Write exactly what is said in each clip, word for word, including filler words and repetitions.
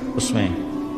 اس میں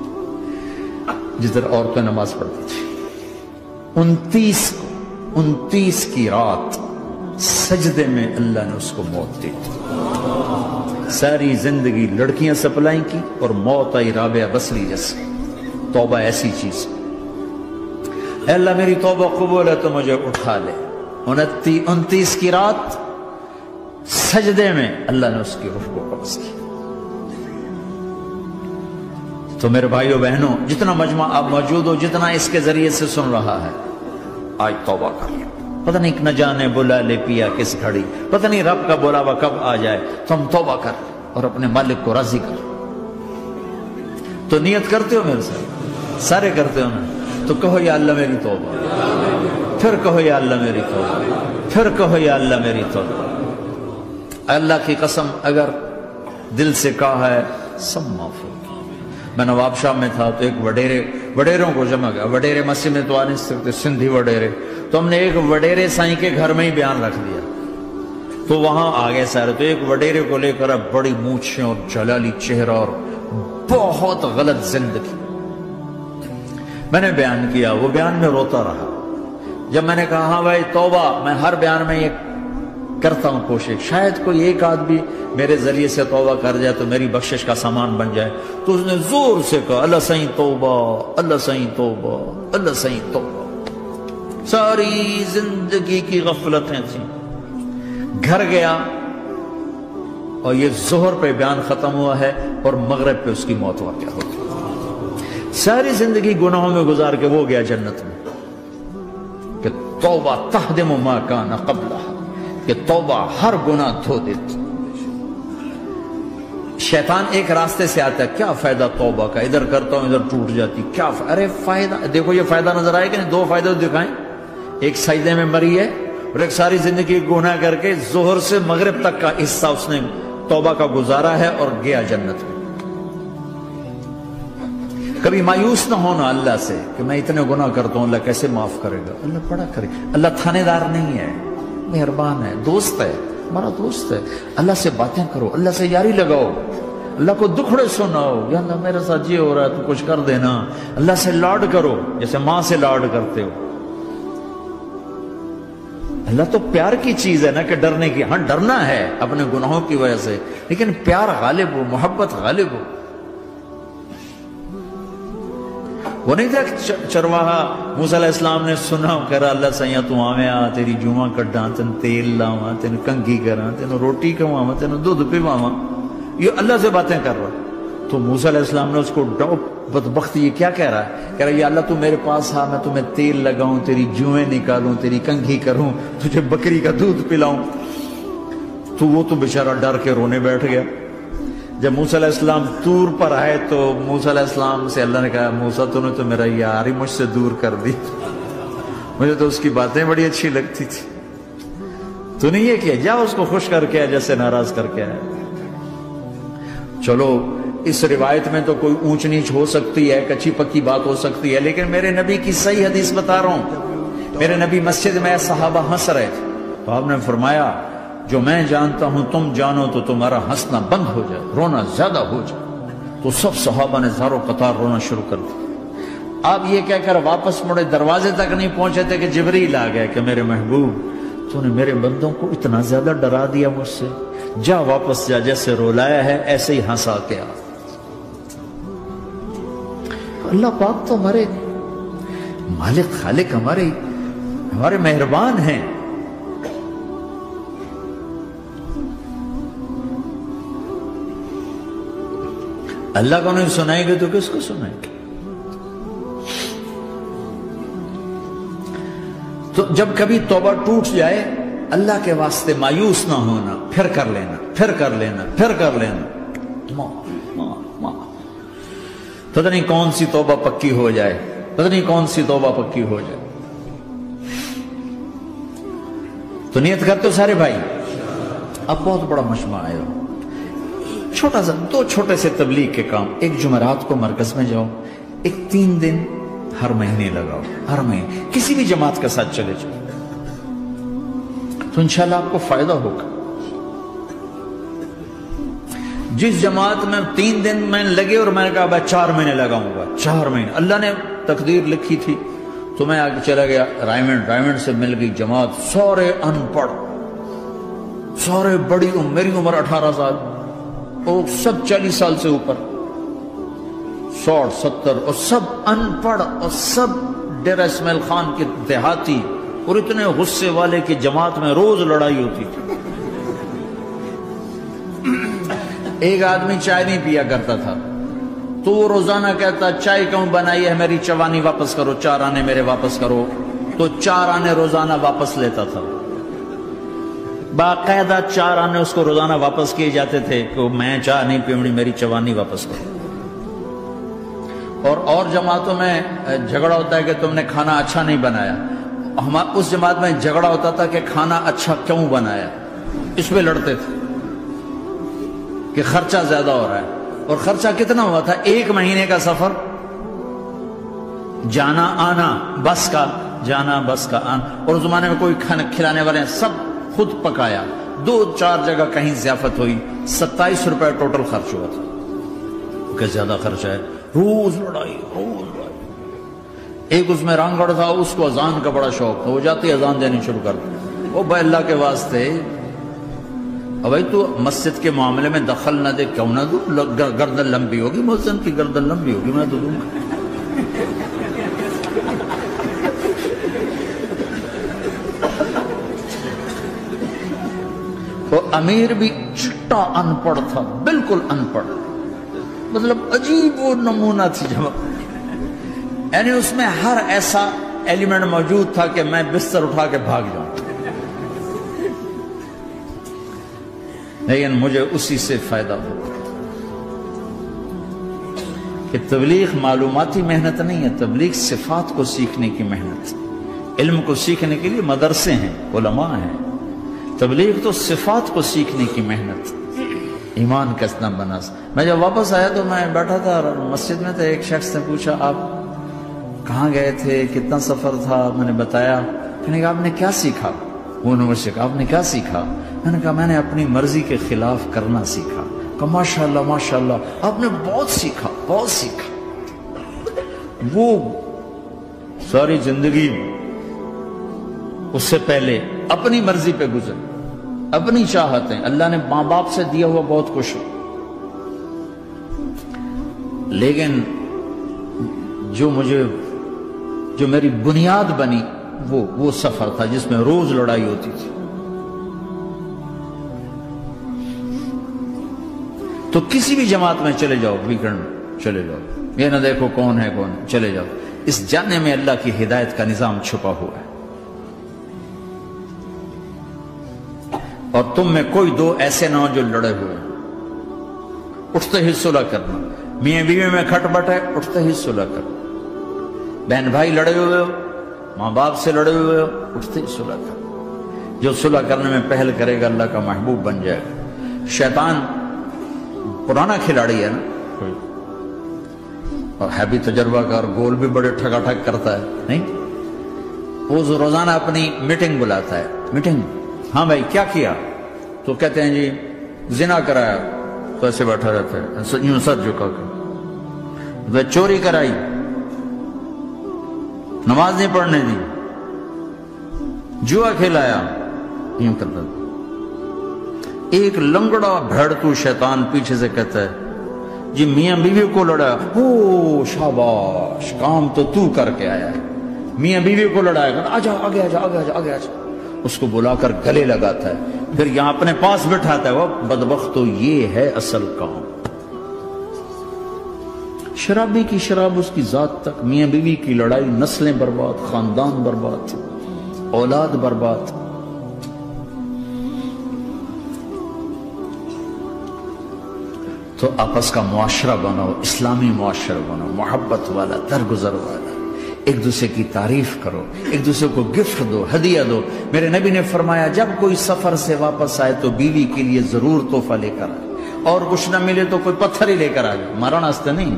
جس طرح عورتیں نماز پڑھتی تھی، انتیس انتیس کی رات سجدے میں اللہ نے اس کو موت دی تھی۔ ساری زندگی لڑکیاں سپلائی کی اور موت آئی رابعہ بصری جیسے۔ توبہ ایسی چیز، اے اللہ میری توبہ قبول ہے تو مجھے اٹھا لے۔ انتیس کی رات سجدے میں اللہ نے اس کی روح کو قبض کی۔ تو میرے بھائیو بہنوں، جتنا مجمع آپ موجود ہو، جتنا اس کے ذریعے سے سن رہا ہے، آج توبہ کر لیں۔ پتہ نہیں نہ جانے بلا لے پیا کس گھڑی، پتہ نہیں رب کا بلاوا کب آ جائے، تو ہم توبہ کر اور اپنے مالک کو راضی کر۔ تو نیت کرتے ہو میرے ساتھ؟ سارے کرتے ہو نا؟ تو کہو یا اللہ میری توبہ، پھر کہو یا اللہ میری توبہ، پھر کہو یا اللہ میری توبہ۔ اللہ کی قسم اگر دل سے کہا ہے سب معاف ہوگی۔ میں نواب شاہ میں تھا تو ایک وڈیرے وڈیروں کو جمع گیا، وڈیرے مسجد میں تو آ نہیں سکتے، سندھی وڈیرے، تو ہم نے ایک وڈیرے سائیں کے گھر میں ہی بیان رکھ دیا۔ تو وہاں آگے سارے، تو ایک وڈیرے کو لے کر بڑی مونچھیں اور جلالی چہرہ اور بہت غلط زندگی، میں نے بیان کیا، وہ بیان میں روتا رہا۔ جب میں نے کہا ہاں بھائی توبہ، میں ہر بیان میں یہ کرتا ہوں کوشش، شاید کوئی ایک آدمی میرے ذریعے سے توبہ کر جائے تو میری بخشش کا سامان بن جائے، تو اس نے زور سے کہا اللہ سائیں توبہ، اللہ سائیں توبہ، اللہ سائیں توبہ۔ ساری زندگی کی غفلتیں تھیں۔ گھر گیا اور یہ ظہر پہ بیان ختم ہوا ہے اور مغرب پہ اس کی موت واقع ہو گئی۔ ساری زندگی گناہوں میں گزار کے وہ گیا جنت میں، کہ توبہ تہدم ما کان قبلہ، کہ توبہ ہر گناہ دھو دیتی۔ شیطان ایک راستے سے آتا ہے، کیا فائدہ توبہ کا، ادھر کرتا ہوں ادھر ٹوٹ جاتی، کیا فائدہ؟ ارے فائدہ دیکھو، یہ فائدہ نظر آئے کہ نہیں؟ دو فائدے دکھائیں، ایک سجدے میں مری ہے اور ایک ساری زندگی گناہ کر کے ظہر سے مغرب تک کا حصہ اس نے توبہ کا گزارا ہے اور گیا جنت میں۔ کبھی مایوس نہ ہونا اللہ سے کہ میں اتنے گناہ کرتا ہوں، اللہ کیسے معاف کرے گا؟ اللہ بڑا کرے گا۔ اللہ تھانے دار نہیں ہے، مہربان ہے، دوست ہے، ہمارا دوست ہے۔ اللہ سے باتیں کرو، اللہ سے یاری لگاؤ، اللہ کو دکھڑے سناؤ، یا اللہ میرے ساتھ یہ ہو رہا ہے تو کچھ کر دینا۔ اللہ سے لاڈ کرو جیسے ماں سے لاڈ کرتے ہو۔ اللہ تو پیار کی چیز ہے نا کہ ڈرنے کی، ہاں ڈرنا ہے اپنے گناہوں کی وجہ سے، لیکن پیار غالب ہو، محبت غالب ہو۔ وہ نہیں تھا چرواہا موسیٰ علیہ السلام نے سنا، کہہ رہا اللہ سیاں تو آویں آ، تیری جوہاں کڈاں، تین تیل لاواں، تین کنگھی کراں، تین روٹی کھواواں، تین دودھ پیواواں، یہ اللہ سے باتیں کر رہا۔ تو موسیٰ علیہ السلام نے اس کو ڈاؤ بدبخت یہ کیا کہہ رہا ہے؟ کہہ رہا یا اللہ تو میرے پاس آ، میں تمہیں تیل لگاؤں، تیری جوئیں نکالوں، تیری کنگھی کروں، تجھے بکری کا دودھ پلاؤں۔ تو وہ تو بیچارہ ڈر کے رونے بیٹھ گیا۔ جب موسیٰ علیہ السلام طور پر آئے تو موسیٰ علیہ السلام سے اللہ نے کہا موسیٰ تو نے تو میرا یار ہی مجھ سے دور کر دی، مجھے تو اس کی باتیں بڑی اچھی لگتی تھی، تو نے یہ کیا، جا اس کو خوش کر کے جیسے ناراض کر کے آیا۔ چلو اس روایت میں تو کوئی اونچ نیچ ہو سکتی ہے، کچی پکی بات ہو سکتی ہے، لیکن میرے نبی کی صحیح حدیث بتا رہا ہوں۔ میرے نبی مسجد میں صحابہ ہنس رہے تھے تو آپ نے فرمایا جو میں جانتا ہوں تم جانو تو تمہارا ہنسنا بند ہو جائے، رونا زیادہ ہو جائے۔ تو سب صحابہ نے زارو قطار رونا شروع کر دیا۔ آپ یہ کہہ کر واپس مڑے، دروازے تک نہیں پہنچے تھے کہ جبریل آ گئے کہ میرے محبوب تو نے میرے بندوں کو اتنا زیادہ ڈرا دیا مجھ سے، جا واپس جا، جیسے رولایا ہے ایسے ہی ہنسا کے آ۔ اللہ پاک تو ہمارے مالک خالق، ہمارے ہمارے مہربان ہیں۔ اللہ کو نہیں سنائیں گے تو کس کو سنائیں گے؟ تو جب کبھی توبہ ٹوٹ جائے اللہ کے واسطے مایوس نہ ہونا، پھر کر لینا، پھر کر لینا، پھر کر لینا، ماں ماں ماں پتہ نہیں کون سی توبہ پکی ہو جائے، پتہ نہیں کون سی توبہ پکی ہو جائے۔ تو نیت کرتے ہو سارے بھائی؟ اب بہت بڑا مجمع آئے ہو، چھوٹا سا دو چھوٹے سے تبلیغ کے کام، ایک جمعرات کو مرکز میں جاؤ، ایک تین دن ہر مہینے لگاؤ، ہر مہینے کسی بھی جماعت کے ساتھ چلے جاؤ، تو انشاءاللہ آپ کو فائدہ ہوگا۔ جس جماعت میں تین دن میں لگے اور میں نے کہا بھائی چار مہینے لگاؤں گا، چار مہینے اللہ نے تقدیر لکھی تھی، تو میں آگے چلا گیا رائمنڈ، رائمنڈ سے مل گئی جماعت، سارے ان پڑھ، سارے بڑی عمر، میری عمر اٹھارہ سال اور سب چالیس سال سے اوپر، ساٹھ ستر، اور سب ان پڑھ اور سب ڈیرہ اسماعیل خان کے دیہاتی، اور اتنے غصے والے کی جماعت میں روز لڑائی ہوتی تھی۔ ایک آدمی چائے نہیں پیا کرتا تھا تو وہ روزانہ کہتا چائے کیوں بنائی ہے، میری چوانی واپس کرو، چار آنے میرے واپس کرو، تو چار آنے روزانہ واپس لیتا تھا، باقاعدہ چار آنے اس کو روزانہ واپس کیے جاتے تھے کہ میں چائے نہیں پیوڑی، میری چوانی واپس کرو۔ اور اور جماعتوں میں جھگڑا ہوتا ہے کہ تم نے کھانا اچھا نہیں بنایا، اس جماعت میں جھگڑا ہوتا تھا کہ کھانا اچھا کیوں بنایا، اس پہ لڑتے تھے کہ خرچہ زیادہ ہو رہا ہے۔ اور خرچہ کتنا ہوا تھا؟ ایک مہینے کا سفر، جانا آنا بس کا، جانا بس کا آنا، اور اس زمانے میں کوئی کھانا کھلانے والے سب خود پکایا، دو چار جگہ کہیں ضیافت ہوئی، ستائیس روپے ٹوٹل خرچ ہوا تھا۔ کہ زیادہ خرچہ ہے، روز لڑائی روز لڑائی۔ ایک اس میں رانگڑ تھا، اس کو اذان کا بڑا شوق تھا، وہ جاتے اذان دینی شروع کر دی، وہ بھائی اللہ کے واسطے بھائی تو مسجد کے معاملے میں دخل نہ دے، کیوں نہ دوں، گردن لمبی ہوگی، مؤذن کی گردن لمبی ہوگی، میں تو دوں گا۔ وہ امیر بھی چٹا ان پڑھ تھا، بالکل ان پڑھ، مطلب عجیب وہ نمونہ تھی جب، یعنی اس میں ہر ایسا ایلیمنٹ موجود تھا کہ میں بستر اٹھا کے بھاگ جاؤں، لیکن مجھے اسی سے فائدہ ہو کہ تبلیغ معلوماتی محنت نہیں ہے، تبلیغ صفات کو سیکھنے کی محنت، علم کو سیکھنے کے لیے مدرسے ہیں، علماء ہیں، تبلیغ تو صفات کو سیکھنے کی محنت، ایمان کیسنا بنا۔ میں جب واپس آیا تو میں بیٹھا تھا مسجد میں، تو ایک شخص نے پوچھا آپ کہاں گئے تھے، کتنا سفر تھا؟ میں نے بتایا، میں نے کہا آپ نے کیا سیکھا؟ وہ نے مجھ سے کہا آپ نے کیا سیکھا؟ میں نے کہا میں نے اپنی مرضی کے خلاف کرنا سیکھا۔ کہا ماشاءاللہ ماشاءاللہ آپ نے بہت سیکھا بہت سیکھا۔ وہ ساری زندگی اس سے پہلے اپنی مرضی پہ گزر، اپنی چاہتیں، اللہ نے ماں باپ سے دیا ہوا بہت کچھ، لیکن جو مجھے جو میری بنیاد بنی وہ وہ سفر تھا جس میں روز لڑائی ہوتی تھی۔ تو کسی بھی جماعت میں چلے جاؤ، ویکنڈ میں چلے جاؤ، یہ نہ دیکھو کون ہے کون ہے، چلے جاؤ، اس جانے میں اللہ کی ہدایت کا نظام چھپا ہوا ہے۔ اور تم میں کوئی دو ایسے نہ ہو جو لڑے ہوئے ہیں، اٹھتے ہی صلح کرنا، میاں بیوی میں کھٹ بٹ ہے، اٹھتے ہی صلح کرنا، بہن بھائی لڑے ہوئے ہو، ماں باپ سے لڑے ہوئے ہو، اٹھتے ہی صلح کرنا۔ جو صلح کرنے میں پہل کرے گا اللہ کا محبوب بن جائے گا۔ شیطان پرانا کھلاڑی ہے نا کوئی، اور ہے بھی تجربہ کار، گول بھی بڑے ٹھگا ٹھگ کرتا ہے، نہیں؟ وہ روزانہ اپنی میٹنگ بلاتا ہے، میٹنگ، ہاں بھائی کیا کیا؟ تو کہتے ہیں جی زنا کرایا، تو ایسے بیٹھا رہتا ہے یوں سر جھکا کر، چوری کرائی، نماز نہیں پڑھنے دی، جوا کھلایا، یوں کرتا تھا۔ ایک لنگڑا بھیڑتو شیطان پیچھے سے کہتا ہے جی میاں بیوی کو لڑایا، او شاباش کام تو تو کر کے آیا ہے، میاں بیوی کو لڑایا، آجا آگے آجا آگے آجا آگے آجا، اس کو بلا کر گلے لگاتا ہے، پھر یہاں اپنے پاس بٹھاتا ہے، وہ بدبختو یہ ہے اصل کام۔ شرابی کی شراب اس کی ذات تک، میاں بیوی کی لڑائی، نسلیں برباد، خاندان برباد، اولاد برباد۔ تو آپس کا معاشرہ بناؤ، اسلامی معاشرہ بناؤ، محبت والا، درگزر والا، ایک دوسرے کی تعریف کرو، ایک دوسرے کو گفٹ دو، ہدیہ دو۔ میرے نبی نے فرمایا جب کوئی سفر سے واپس آئے تو بیوی کے لیے ضرور تحفہ لے کر آئے، اور کچھ نہ ملے تو کوئی پتھر ہی لے کر آ جائے، مارن واسطے نہیں،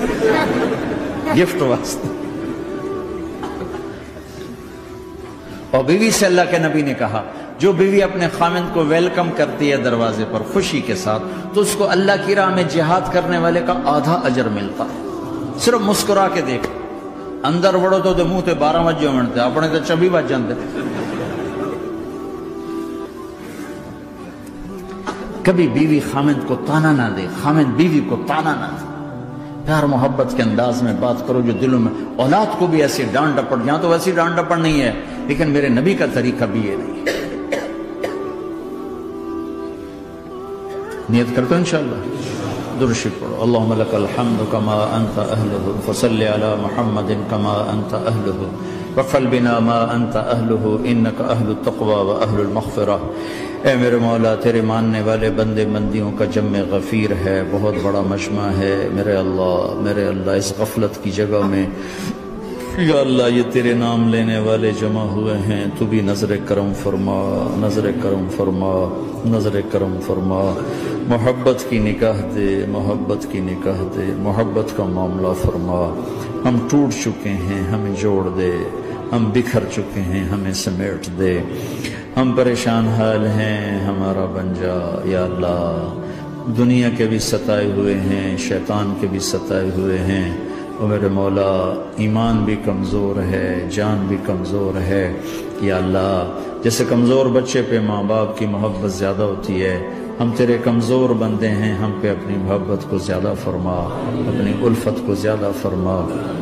گفٹ واسطے۔ اور بیوی سے اللہ کے نبی نے کہا جو بیوی اپنے خامند کو ویلکم کرتی ہے دروازے پر خوشی کے ساتھ تو اس کو اللہ کی راہ میں جہاد کرنے والے کا آدھا اجر ملتا ہے۔ صرف مسکرا کے دیکھ، اندر وڑو تو دے منہ تے بارہ وجے منتے اپنے تے چبی بج جاندے۔ کبھی بیوی خامند کو تانا نہ دے، خامند بیوی کو تانا نہ دے، پیار محبت کے انداز میں بات کرو جو دلوں میں۔ اولاد کو بھی ایسی ڈانٹ ڈپٹ، یہاں تو ویسی ڈانٹ ڈپٹ نہیں ہے لیکن میرے نبی کا طریقہ بھی یہ نہیں ہے۔ نیت کرتے ہیں انشاءاللہ، درود شریف پڑھو۔ اللہم لک الحمد کما انت اہلہ فصل علی محمد کما انت اہلہ وفعل بنا ما انت اہلہ انک اہل التقوی و اہل المغفرہ۔ اے میرے مولا، تیرے ماننے والے بندے بندیوں کا جمع غفیر ہے، بہت بڑا مجمع ہے میرے اللہ، میرے اللہ اس غفلت کی جگہ میں یا اللہ یہ تیرے نام لینے والے جمع ہوئے ہیں، تو بھی نظر کرم فرما، نظر کرم فرما، نظر کرم فرما، محبت کی نکاح دے، محبت کی نکاح دے، محبت کا معاملہ فرما۔ ہم ٹوٹ چکے ہیں، ہمیں جوڑ دے، ہم بکھر چکے ہیں، ہمیں سمیٹ دے، ہم پریشان حال ہیں، ہمارا بن جا یا اللہ۔ دنیا کے بھی ستائے ہوئے ہیں، شیطان کے بھی ستائے ہوئے ہیں، اور میرے مولا ایمان بھی کمزور ہے، جان بھی کمزور ہے یا اللہ۔ جیسے کمزور بچے پہ ماں باپ کی محبت زیادہ ہوتی ہے، ہم تیرے کمزور بندے ہیں، ہم پہ اپنی محبت کو زیادہ فرما، اپنی الفت کو زیادہ فرما،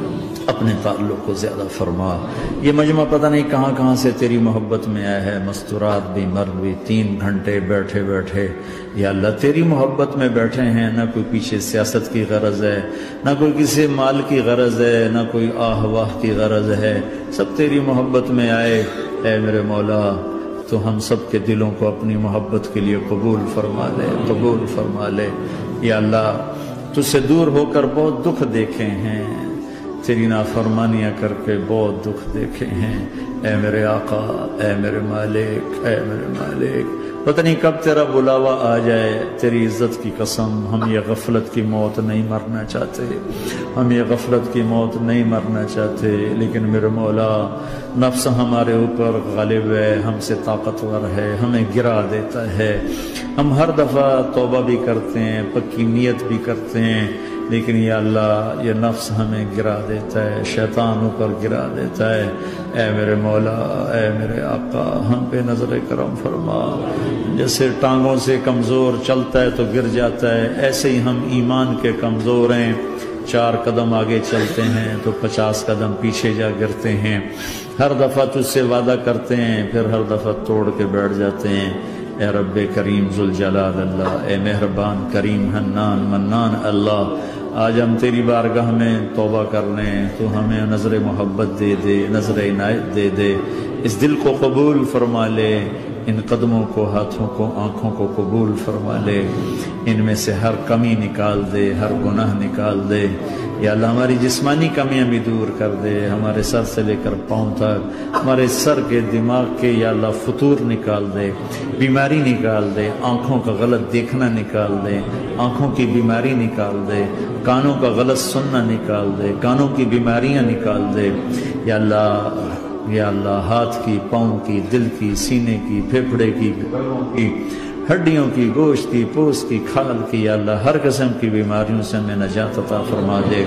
اپنے تعلق کو زیادہ فرما۔ یہ مجمع پتہ نہیں کہاں کہاں سے تیری محبت میں آیا ہے، مستورات بھی مرد بھی، تین گھنٹے بیٹھے بیٹھے یا اللہ تیری محبت میں بیٹھے ہیں، نہ کوئی پیچھے سیاست کی غرض ہے، نہ کوئی کسی مال کی غرض ہے، نہ کوئی آہ واہ کی غرض ہے، سب تیری محبت میں آئے۔ اے میرے مولا تو ہم سب کے دلوں کو اپنی محبت کے لیے قبول فرما لے، قبول فرما لے یا اللہ۔ تجھ سے دور ہو کر بہت دکھ دیکھے ہیں، تیری نافرمانیاں کر کے بہت دکھ دیکھے ہیں، اے میرے آقا، اے میرے مالک، اے میرے مالک۔ پتہ نہیں کب تیرا بلاوا آ جائے، تیری عزت کی قسم ہم یہ غفلت کی موت نہیں مرنا چاہتے، ہم یہ غفلت کی موت نہیں مرنا چاہتے، لیکن میرے مولا نفس ہمارے اوپر غالب ہے، ہم سے طاقتور ہے، ہمیں گرا دیتا ہے۔ ہم ہر دفعہ توبہ بھی کرتے ہیں، پکی نیت بھی کرتے ہیں، لیکن یا اللہ یہ نفس ہمیں گرا دیتا ہے، شیطان اوپر گرا دیتا ہے۔ اے میرے مولا، اے میرے آقا، ہم پہ نظر کرم فرما۔ جیسے ٹانگوں سے کمزور چلتا ہے تو گر جاتا ہے، ایسے ہی ہم ایمان کے کمزور ہیں، چار قدم آگے چلتے ہیں تو پچاس قدم پیچھے جا گرتے ہیں۔ ہر دفعہ تجھ سے وعدہ کرتے ہیں، پھر ہر دفعہ توڑ کے بیٹھ جاتے ہیں۔ اے رب کریم ذوالجلال اللہ، اے مہربان کریم حنان منان اللہ، آج ہم تیری بارگاہ میں توبہ کر لیں، تو ہمیں نظر محبت دے دے، نظر عنایت دے دے، اس دل کو قبول فرما لے، ان قدموں کو، ہاتھوں کو، آنکھوں کو قبول فرما لے، ان میں سے ہر کمی نکال دے، ہر گناہ نکال دے یا اللہ۔ ہماری جسمانی کمیاں بھی دور کر دے، ہمارے سر سے لے کر پاؤں تک، ہمارے سر کے دماغ کے یا اللہ فطور نکال دے، بیماری نکال دے، آنکھوں کا غلط دیکھنا نکال دے، آنکھوں کی بیماری نکال دے، کانوں کا غلط سننا نکال دے، کانوں کی بیماریاں نکال دے یا اللہ۔ یا اللہ ہاتھ کی، پاؤں کی، دل کی، سینے کی، پھیپھڑے کی، گلوں کی، ہڈیوں کی، گوشت کی، پوست کی، کھال کی، یا اللہ ہر قسم کی بیماریوں سے ہمیں نجات عطا فرما دے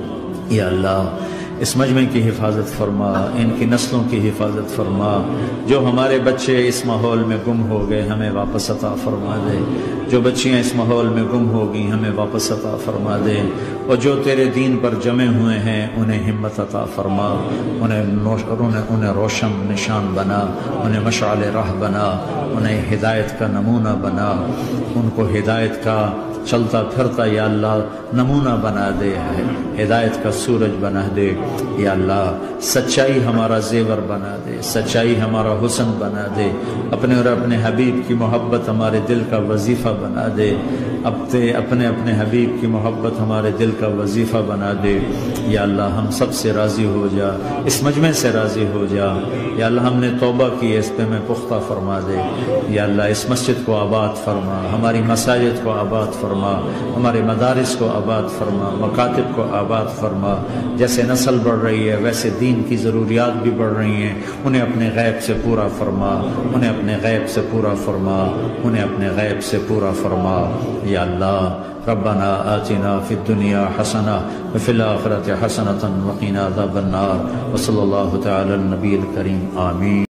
یا اللہ۔ اس مجمع کی حفاظت فرما، ان کی نسلوں کی حفاظت فرما۔ جو ہمارے بچے اس ماحول میں گم ہو گئے ہمیں واپس عطا فرما دے، جو بچیاں اس ماحول میں گم ہو گئی ہمیں واپس عطا فرما دے، اور جو تیرے دین پر جمع ہوئے ہیں انہیں ہمت عطا فرما، انہیں انہیں انہیں روشن نشان بنا، انہیں مشعل راہ بنا، انہیں ہدایت کا نمونہ بنا، ان کو ہدایت کا چلتا پھرتا یا اللہ نمونہ بنا دے، ہدایت کا سورج بنا دے یا اللہ۔ سچائی ہمارا زیور بنا دے، سچائی ہمارا حسن بنا دے، اپنے اور اپنے حبیب کی محبت ہمارے دل کا وظیفہ بنا دے، اب تے اپنے اپنے حبیب کی محبت ہمارے دل کا وظیفہ بنا دے۔ یا اللہ ہم سب سے راضی ہو جا، اس مجمع سے راضی ہو جا۔ یا اللہ ہم نے توبہ کی، اس پہ میں پختہ فرما دے۔ یا اللہ اس مسجد کو آباد فرما، ہماری مساجد کو آباد فرما، ہمارے مدارس کو آباد فرما، مکاتب کو آباد فرما۔ جیسے نسل بڑھ رہی ہے ویسے دین کی ضروریات بھی بڑھ رہی ہیں، انہیں اپنے غیب سے پورا فرما، انہیں اپنے غیب سے پورا فرما، انہیں اپنے غیب سے پورا فرما۔ یا اللہ ربنا آتنا فی الدنیا حسنہ وفی الآخرۃ حسنۃ وقنا عذاب النار، وصلی اللہ تعالی علی النبی الکریم، آمین۔